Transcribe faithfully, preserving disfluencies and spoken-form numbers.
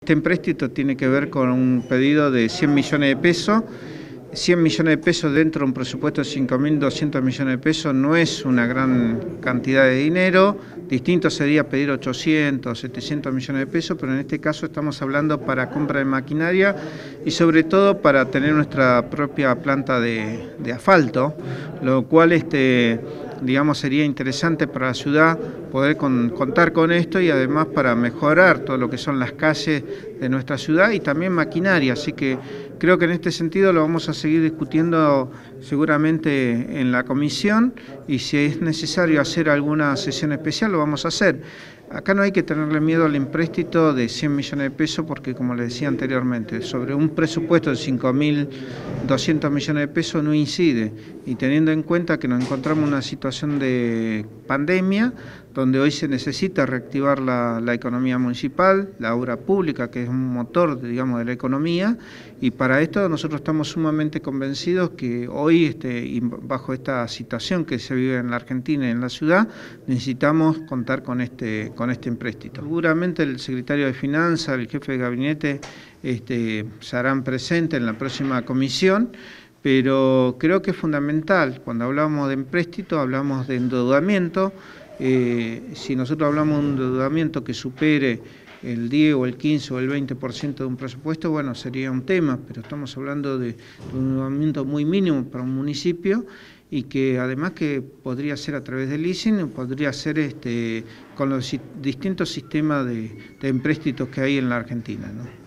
Este empréstito tiene que ver con un pedido de cien millones de pesos. cien millones de pesos dentro de un presupuesto de cinco mil doscientos millones de pesos no es una gran cantidad de dinero. Distinto sería pedir ochocientos, setecientos millones de pesos, pero en este caso estamos hablando para compra de maquinaria y sobre todo para tener nuestra propia planta de, de asfalto, lo cual este, digamos, sería interesante para la ciudad poder con, contar con esto y además para mejorar todo lo que son las calles de nuestra ciudad y también maquinaria, así que creo que en este sentido lo vamos a seguir discutiendo seguramente en la comisión y si es necesario hacer alguna sesión especial lo vamos a hacer. Acá no hay que tenerle miedo al empréstito de cien millones de pesos porque, como les decía anteriormente, sobre un presupuesto de cinco mil doscientos millones de pesos no incide. Y teniendo en cuenta que nos encontramos en una situación de pandemia, donde hoy se necesita reactivar la, la economía municipal, la obra pública, que es un motor, digamos, de la economía, y para esto nosotros estamos sumamente convencidos que hoy, este, y bajo esta situación que se vive en la Argentina y en la ciudad, necesitamos contar con este con este empréstito. Seguramente el secretario de Finanzas, el jefe de gabinete, este, se harán presentes en la próxima comisión, pero creo que es fundamental, cuando hablamos de empréstito, hablamos de endeudamiento. Eh, si nosotros hablamos de un endeudamiento que supere el diez o el quince o el veinte por ciento de un presupuesto, bueno, sería un tema, pero estamos hablando de, de un endeudamiento muy mínimo para un municipio y que además que podría ser a través del leasing, podría ser este, con los distintos sistemas de, de empréstitos que hay en la Argentina, ¿no?